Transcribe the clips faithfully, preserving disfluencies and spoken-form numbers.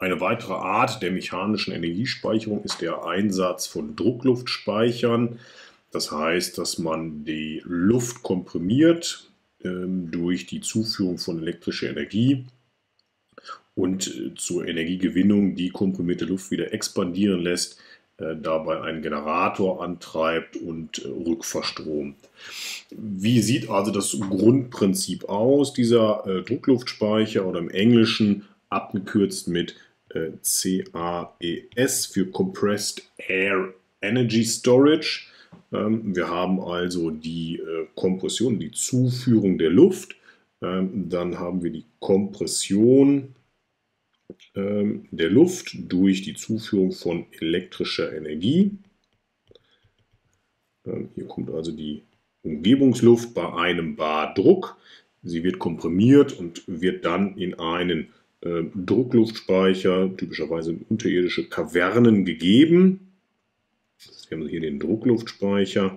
Eine weitere Art der mechanischen Energiespeicherung ist der Einsatz von Druckluftspeichern. Das heißt, dass man die Luft komprimiert ähm, durch die Zuführung von elektrischer Energie und äh, zur Energiegewinnung die komprimierte Luft wieder expandieren lässt, äh, dabei einen Generator antreibt und äh, rückverstromt. Wie sieht also das Grundprinzip aus? Dieser äh, Druckluftspeicher oder im Englischen abgekürzt mit äh, C A E S für Compressed Air Energy Storage. Ähm, wir haben also die äh, Kompression, die Zuführung der Luft. Ähm, dann haben wir die Kompression ähm, der Luft durch die Zuführung von elektrischer Energie. Ähm, hier kommt also die Umgebungsluft bei einem Bar Druck. Sie wird komprimiert und wird dann in einen äh, Druckluftspeicher, typischerweise in unterirdische Kavernen, gegeben. Wir haben hier den Druckluftspeicher,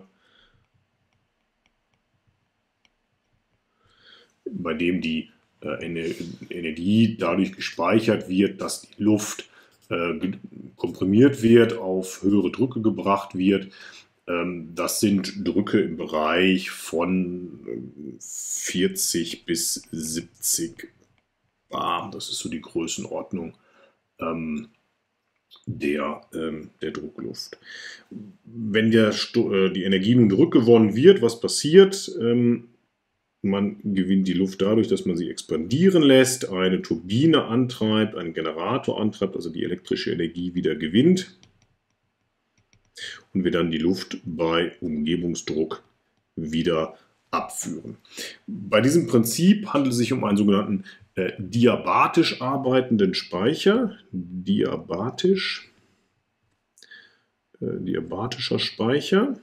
bei dem die äh, Energie dadurch gespeichert wird, dass die Luft äh, komprimiert wird, auf höhere Drücke gebracht wird. Ähm, das sind Drücke im Bereich von vierzig bis siebzig bar. Das ist so die Größenordnung ähm, Der, ähm, der Druckluft. Wenn der, äh, die Energie nun zurückgewonnen wird, was passiert? Ähm, man gewinnt die Luft dadurch, dass man sie expandieren lässt, eine Turbine antreibt, einen Generator antreibt, also die elektrische Energie wieder gewinnt und wir dann die Luft bei Umgebungsdruck wieder abführen. Bei diesem Prinzip handelt es sich um einen sogenannten äh, diabatisch arbeitenden Speicher. Diabatisch, äh, diabatischer Speicher,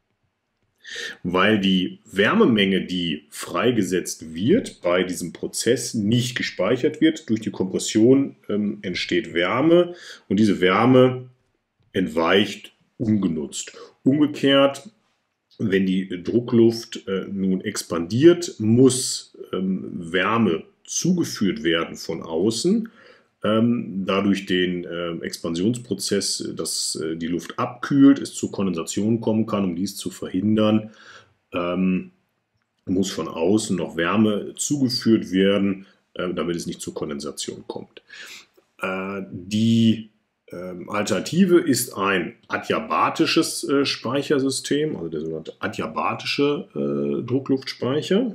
weil die Wärmemenge, die freigesetzt wird, bei diesem Prozess nicht gespeichert wird. Durch die Kompression ähm, entsteht Wärme und diese Wärme entweicht ungenutzt. Umgekehrt, wenn die Druckluft äh, nun expandiert, muss ähm, Wärme zugeführt werden von außen. Ähm, dadurch den äh, Expansionsprozess, dass äh, die Luft abkühlt, es zu Kondensation kommen kann. Um dies zu verhindern, ähm, muss von außen noch Wärme zugeführt werden, äh, damit es nicht zur Kondensation kommt. Äh, die Ähm, Alternative ist ein adiabatisches äh, Speichersystem, also der sogenannte adiabatische äh, Druckluftspeicher,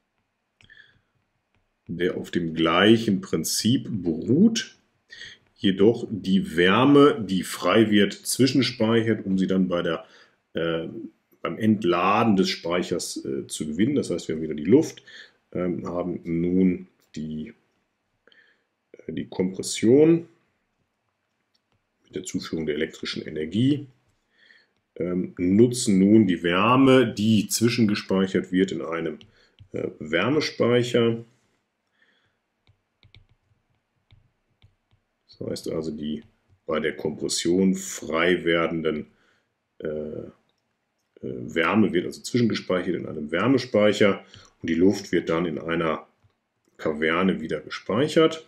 der auf dem gleichen Prinzip beruht, jedoch die Wärme, die frei wird, zwischenspeichert, um sie dann bei der, äh, beim Entladen des Speichers äh, zu gewinnen. Das heißt, wir haben wieder die Luft, äh, haben nun die, äh, die Kompression der Zuführung der elektrischen Energie, ähm, nutzen nun die Wärme, die zwischengespeichert wird in einem äh, Wärmespeicher. Das heißt also, die bei der Kompression frei werdenden äh, äh, Wärme wird also zwischengespeichert in einem Wärmespeicher und die Luft wird dann in einer Kaverne wieder gespeichert.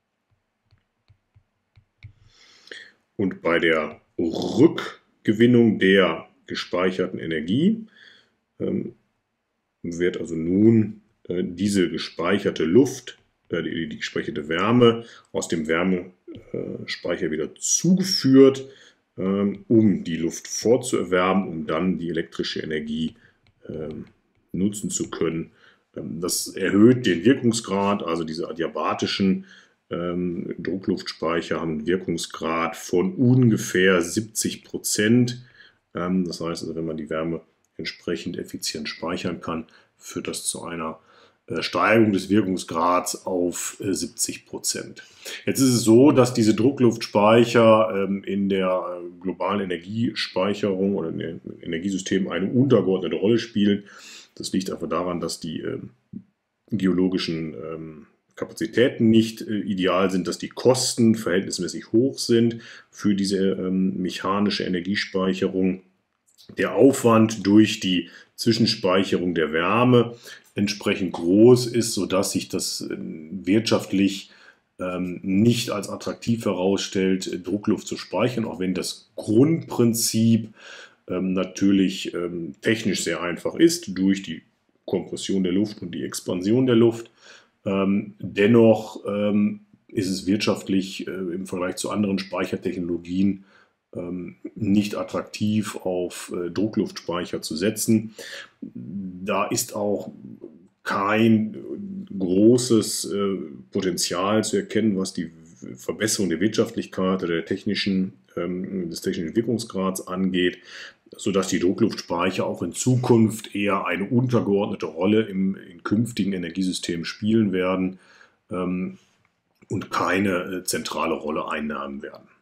Und bei der Rückgewinnung der gespeicherten Energie ähm, wird also nun äh, diese gespeicherte Luft, äh, die, die gespeicherte Wärme aus dem Wärmespeicher wieder zugeführt, ähm, um die Luft vorzuerwärmen, um dann die elektrische Energie ähm, nutzen zu können. Ähm, das erhöht den Wirkungsgrad, also diese adiabatischen Ähm, Druckluftspeicher haben einen Wirkungsgrad von ungefähr siebzig Prozent. Ähm, das heißt also, wenn man die Wärme entsprechend effizient speichern kann, führt das zu einer äh, Steigerung des Wirkungsgrads auf äh, siebzig Prozent. Jetzt ist es so, dass diese Druckluftspeicher ähm, in der globalen Energiespeicherung oder in den Energiesystemen eine untergeordnete Rolle spielen. Das liegt einfach daran, dass die äh, geologischen ähm, Kapazitäten nicht äh, ideal sind, dass die Kosten verhältnismäßig hoch sind für diese ähm, mechanische Energiespeicherung. Der Aufwand durch die Zwischenspeicherung der Wärme entsprechend groß ist, sodass sich das äh, wirtschaftlich ähm, nicht als attraktiv herausstellt, Druckluft zu speichern, auch wenn das Grundprinzip ähm, natürlich ähm, technisch sehr einfach ist, durch die Kompression der Luft und die Expansion der Luft. Ähm, dennoch ähm, ist es wirtschaftlich äh, im Vergleich zu anderen Speichertechnologien ähm, nicht attraktiv, auf äh, Druckluftspeicher zu setzen. Da ist auch kein großes äh, Potenzial zu erkennen, was die Verbesserung der Wirtschaftlichkeit oder der technischen, ähm, des technischen Wirkungsgrads angeht, sodass die Druckluftspeicher auch in Zukunft eher eine untergeordnete Rolle im, in künftigen Energiesystemen spielen werden ähm, und keine äh, zentrale Rolle einnehmen werden.